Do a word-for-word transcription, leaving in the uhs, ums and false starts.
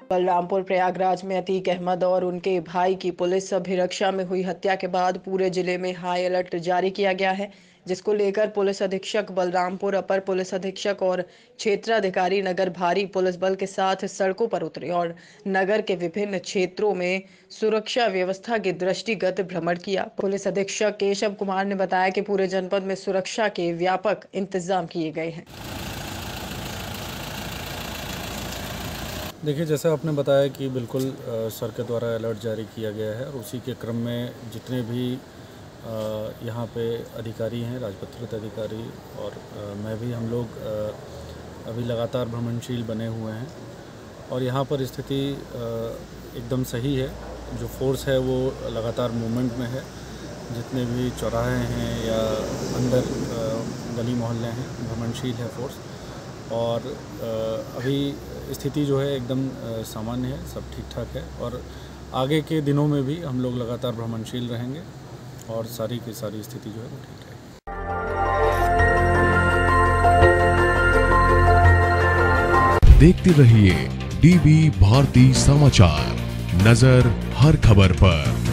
बलरामपुर प्रयागराज में अतीक अहमद और उनके भाई की पुलिस अभिरक्षा में हुई हत्या के बाद पूरे जिले में हाई अलर्ट जारी किया गया है, जिसको लेकर पुलिस अधीक्षक बलरामपुर, अपर पुलिस अधीक्षक और क्षेत्राधिकारी नगर भारी पुलिस बल के साथ सड़कों पर उतरे और नगर के विभिन्न क्षेत्रों में सुरक्षा व्यवस्था के दृष्टिगत भ्रमण किया। पुलिस अधीक्षक केशव कुमार ने बताया कि पूरे जनपद में सुरक्षा के व्यापक इंतजाम किए गए हैं। देखिए, जैसा आपने बताया कि बिल्कुल सर के द्वारा अलर्ट जारी किया गया है और उसी के क्रम में जितने भी यहाँ पे अधिकारी हैं, राजपत्रित अधिकारी और आ, मैं भी, हम लोग आ, अभी लगातार भ्रमणशील बने हुए हैं और यहाँ पर स्थिति एकदम सही है। जो फोर्स है वो लगातार मूवमेंट में है। जितने भी चौराहे हैं या अंदर गली मोहल्ले हैं, भ्रमणशील है फोर्स और अभी स्थिति जो है एकदम सामान्य है, सब ठीक ठाक है और आगे के दिनों में भी हम लोग लगातार भ्रमणशील रहेंगे और सारी की सारी स्थिति जो है वो ठीक रहेगी। देखते रहिए डीवी भारती समाचार, नजर हर खबर पर।